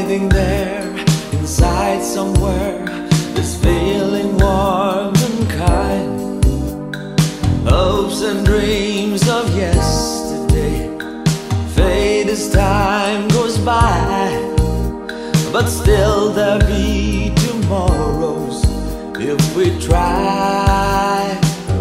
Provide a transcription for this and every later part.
Hiding there inside somewhere, this feeling warm and kind. Hopes and dreams of yesterday fade as time goes by, but still there'll be tomorrows if we try.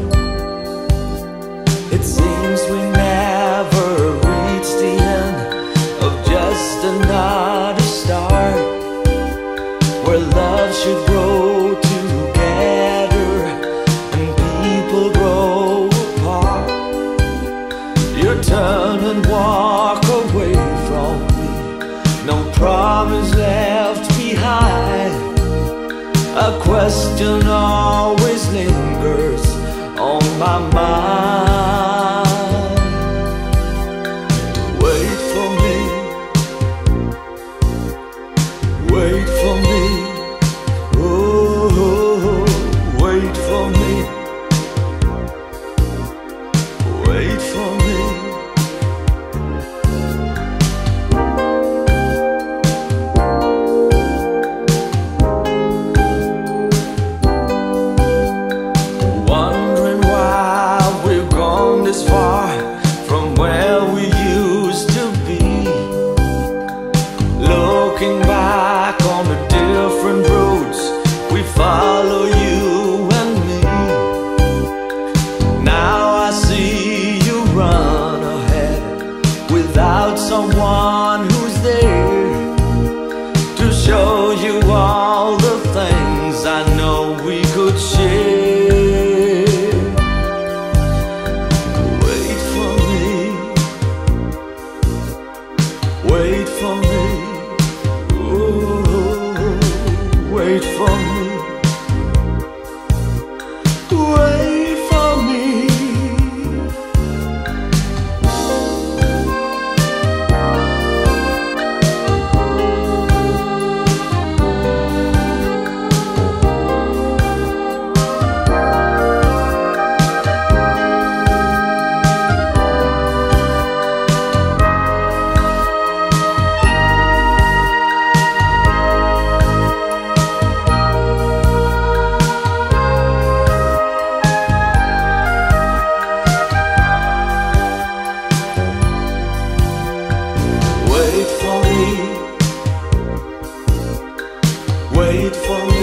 It seems we never reach the end of just another start, where love should grow together and people grow apart. You turn and walk away from me, no promise left behind. A question always lingers on my mind. Wait for me, wait for me, oh, wait for me, wait for me. Wondering why we've gone this far from where we used to be. Looking back on the different roads we follow, you and me. Now I see you run ahead without someone who's there to show you all the things I know we could share. Wait for me, wait for me, oh, wait for me, wait for me. Wait for me, wait for me.